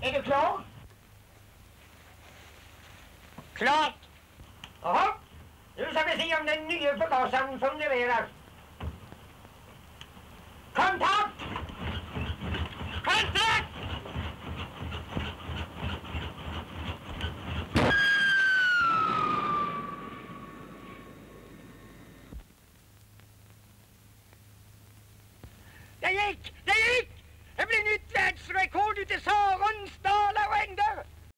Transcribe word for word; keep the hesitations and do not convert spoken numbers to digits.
Är du klar? Klart! Jaha. Nu ska vi se om den nya förgasaren fungerar. Kontakt! Kontakt! Det gick! Det gick! Det blir nytt världsrekord ute i Sarons dalar och ängder!